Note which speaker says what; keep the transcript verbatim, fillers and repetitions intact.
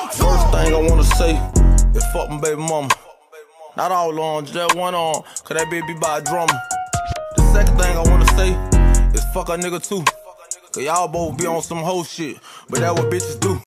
Speaker 1: First thing I wanna say is fuck my baby mama. Not all on, just one on, cause that baby by a drummer. The second thing I wanna say is fuck a nigga too. Cause y'all both be on some hoe shit, but that what bitches do.